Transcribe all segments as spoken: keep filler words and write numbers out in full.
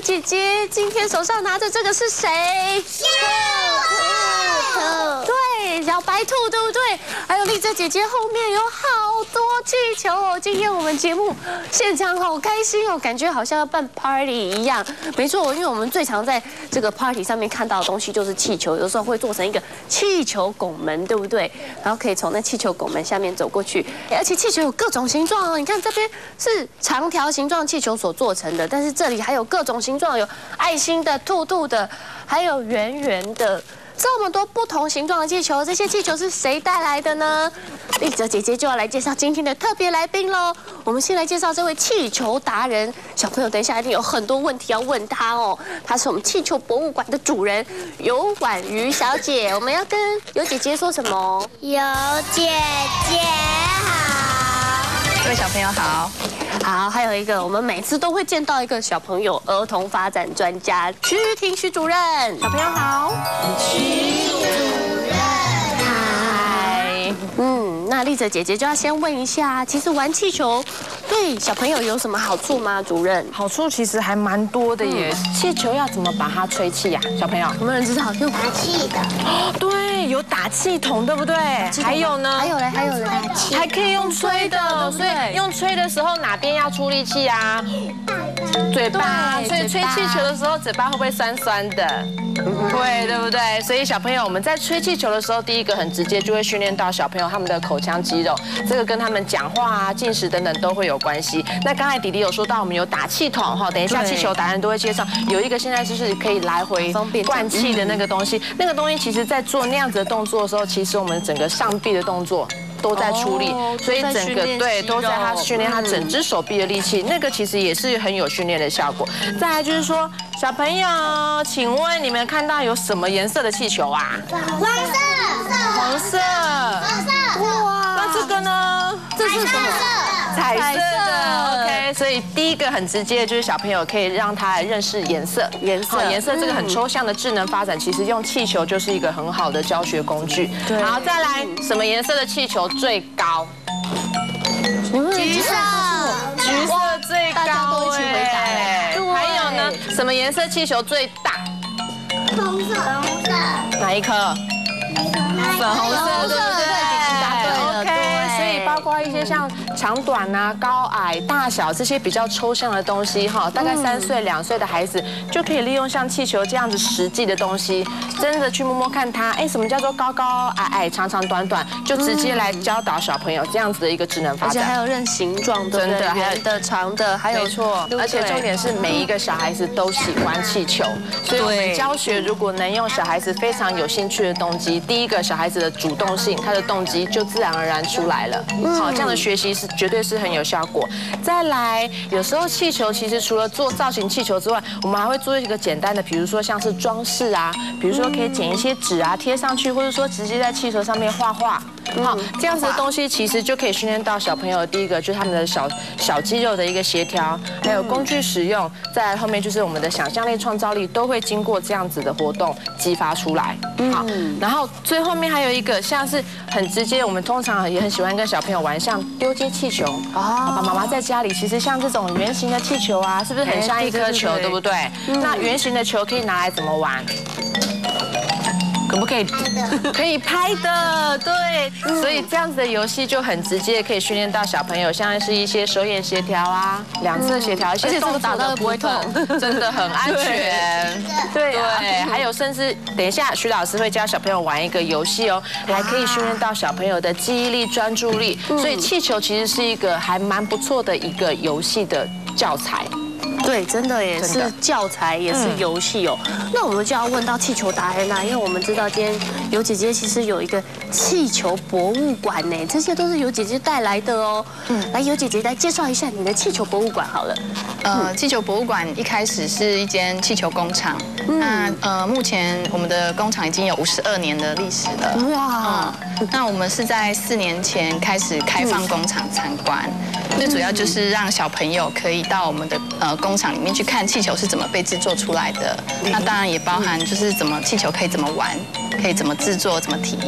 姐姐今天手上拿着这个是谁？小兔。对，小白兔，对不对？还有丽珍姐姐后面有好多气球哦。今天我们节目现场好开心哦，感觉好像要办 party 一样。没错，因为我们最常在这个 party 上面看到的东西就是气球，有时候会做成一个气球拱门，对不对？然后可以从那气球拱门下面走过去，而且气球有各种形状哦。你看这边是长条形状气球所做成的，但是这里还有各种形状，有爱心的、兔兔的，还有圆圆的。这么多不同形状的气球，这些气球是谁带来的呢？丽哲姐姐就要来介绍今天的特别来宾喽。我们先来介绍这位气球达人，小朋友等一下一定有很多问题要问他哦。他是我们气球博物馆的主人尤婉瑜小姐。我们要跟尤姐姐说什么？ 尤姐姐好， 各位小朋友好。 好，还有一个，我们每次都会见到一个小朋友儿童发展专家徐玉婷徐主任，小朋友好。 徐主任， 嗨，嗯，那丽哲姐姐就要先问一下，其实玩气球对小朋友有什么好处吗？主任， 好处其实还蛮多的耶。气球要怎么把它吹气呀？小朋友， 有没有人知道？用打气的， 对，有打气筒，对不对？还有呢？ 还有嘞，还有嘞， 还可以用吹的，所以用吹的时候哪边要出力气啊？嘴巴，所以吹气球的时候嘴巴会不会酸酸的？会，对不对？所以小朋友，我们在吹气球的时候，第一个很直接就会训练到小朋友他们的口腔肌肉，这个跟他们讲话啊、进食等等都会有关系。那刚才弟弟有说到，我们有打气筒哈，等一下气球达人都会介绍，有一个现在就是可以来回灌气的那个东西，那个东西其实在做那样子的动作的时候，其实我们整个上臂的动作都在出力，所以整个对都在他训练他整只手臂的力气，那个其实也是很有训练的效果。再来就是说，小朋友，请问你们看到有什么颜色的气球啊？ 黄色， 黄色， 黄色， 哇，那这个呢？ 这是什么？ 彩色的 ，OK。所以第一个很直接的就是小朋友可以让他认识颜色， 颜色， 颜色这个很抽象的智能发展，其实用气球就是一个很好的教学工具。 对， 好，再来，什么颜色的气球最高？ 橘色， 橘色最高， 大家都一起回答哎。还有呢，什么颜色气球最大？ 红色，红色， 哪一颗？粉红色，对不对？ 答对了 OK， 所以包括一些像长短啊、高矮、大小这些比较抽象的东西哈，大概三岁、两岁的孩子就可以利用像气球这样子实际的东西，真的去摸摸看它，哎，什么叫做高高矮矮、长长短短，就直接来教导小朋友这样子的一个智能发展。 而且还有认形状，真的，圆的、长的，还有没错，而且重点是每一个小孩子都喜欢气球，所以我们教学如果能用小孩子非常有兴趣的动机，第一个小孩子的主动性，他的动机就自然而然出来了。好，这样的学习是绝对是很有效果。再来，有时候气球其实除了做造型气球之外，我们还会做一个简单的，比如说像是装饰啊，比如说可以剪一些纸啊贴上去，或者说直接在气球上面画画。好，这样子的东西其实就可以训练到小朋友的第一个就是他们的小小肌肉的一个协调，还有工具使用，再来后面就是我们的想象力、创造力都会经过这样子的活动激发出来。好，然后最后面还有一个像是很直接，我们通常也很喜欢跟小朋友玩，像丢接气球。哦，爸爸妈妈在家里其实像这种圆形的气球啊，是不是很像一颗球，对不对？那圆形的球可以拿来怎么玩？可不可以？可以拍的，对。所以这样子的游戏就很直接，可以训练到小朋友，像是一些手眼协调啊、两侧协调，一些动作的部分，真的很安全。对对，还有甚至等一下徐老师会教小朋友玩一个游戏哦，还可以训练到小朋友的记忆力、专注力。所以气球其实是一个还蛮不错的一个游戏的教材。 对，真的也是教材，也是游戏哦。那我们就要问到气球达人啦，因为我们知道今天尤姐姐其实有一个气球博物馆呢，这些都是尤姐姐带来的哦。嗯，来，尤姐姐来介绍一下你的气球博物馆好了。 呃，气球博物馆一开始是一间气球工厂，那呃，目前我们的工厂已经有五十二年的历史了。哇！那我们是在四年前开始开放工厂参观，最主要就是让小朋友可以到我们的呃工厂里面去看气球是怎么被制作出来的。那当然也包含就是怎么气球可以怎么玩，可以怎么制作，怎么体验。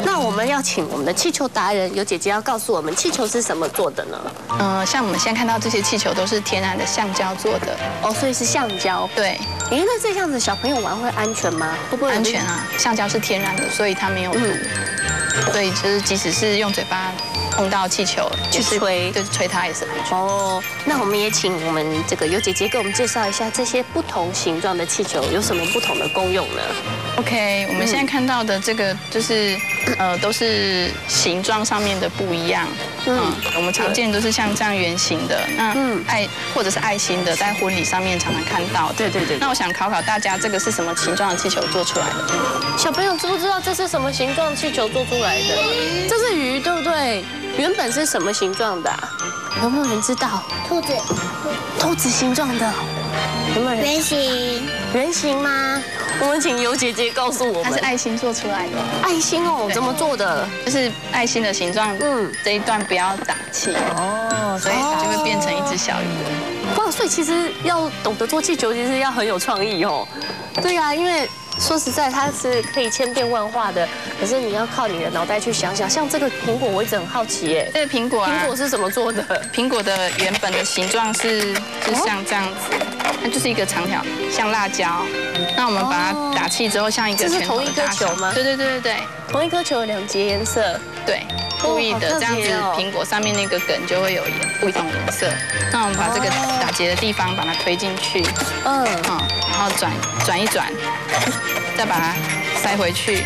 那我们要请我们的气球达人，有姐姐要告诉我们气球是什么做的呢？ 嗯，像我们现在看到这些气球都是天然的橡胶做的。 哦，所以是橡胶。 对。 哎，那这样子小朋友玩会安全吗？会不会安全啊？橡胶是天然的，所以它没有毒。所以就是即使是用嘴巴碰到气球去吹， 对，吹它也是安全。 哦，那我们也请我们这个有姐姐给我们介绍一下这些不同形状的气球有什么不同的功用呢 ？OK， 我们现在看到的这个就是呃都是形状上面的不一样。嗯，我们常见都是像这样圆形的，那爱或者是爱心的，在婚礼上面常常看到。 对对对。 那我想考考大家，这个是什么形状的气球做出来的？ 小朋友知不知道这是什么形状气球做出来的？这是鱼，对不对？原本是什么形状的？有没有人知道？ 兔子。 兔子形状的。有没有人？ 圆形。 圆形吗？我们请尤姐姐告诉我们。 它是爱心做出来的。 爱心哦，怎么做的？ 就是爱心的形状，嗯，这一段不要打气哦，所以就会变成一只小鱼。 哇，所以其实要懂得做气球，其实要很有创意哦。对啊，因为说实在，它是可以千变万化的，可是你要靠你的脑袋去想想。像这个苹果，我一直很好奇耶。 这个苹果啊， 苹果是怎么做的？ 苹果的原本的形状是是像这样子，它就是一个长条，像辣椒。那我们把它打气之后，像一个这是同一颗球吗？ 对对对对对， 同一颗球有两节颜色。 对，故意的这样子，苹果上面那个梗就会有不同颜色。那我们把这个打结的地方把它推进去，嗯，嗯，然后转转一转，再把它塞回去，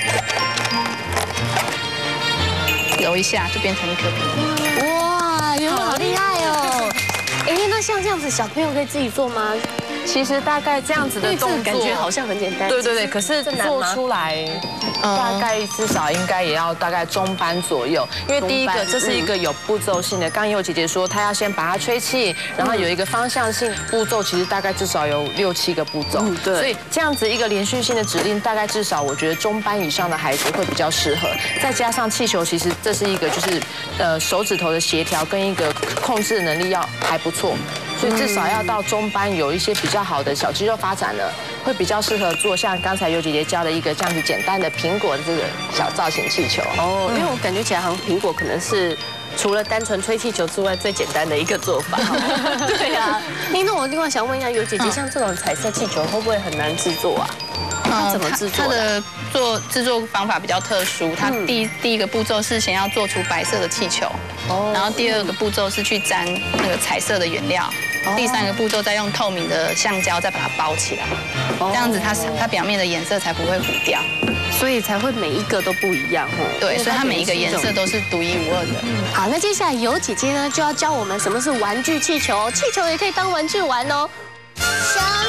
揉一下就变成一颗苹果。 哇，你们好厉害哦！哎，那像这样子，小朋友可以自己做吗？ 其实大概这样子的动作， 感觉好像很简单。 对对对，可是做出来大概至少应该也要大概中班左右，因为第一个这是一个有步骤性的。刚刚有姐姐说，她要先把它吹气，然后有一个方向性步骤，其实大概至少有六七个步骤。对，所以这样子一个连续性的指令，大概至少我觉得中班以上的孩子会比较适合。再加上气球，其实这是一个就是呃手指头的协调跟一个控制能力要还不错。所以至少要到中班有一些比较好的小肌肉发展了，会比较适合做像刚才尤姐姐教的一个这样子简单的苹果的这个小造型气球。 哦，因为我感觉起来好像苹果可能是除了单纯吹气球之外最简单的一个做法。对呀。那我另外想问一下尤姐姐，像这种彩色气球会不会很难制作啊？它怎么制作？ 它的做制作方法比较特殊，它第第一个步骤是先要做出白色的气球，然后第二个步骤是去沾那个彩色的原料。第三个步骤再用透明的橡胶再把它包起来，这样子它它表面的颜色才不会糊掉， 所以才会每一个都不一样哦。 对，所以它每一个颜色都是独一无二的。 好，那接下来尤姐姐呢就要教我们什么是玩具气球，气球也可以当玩具玩哦。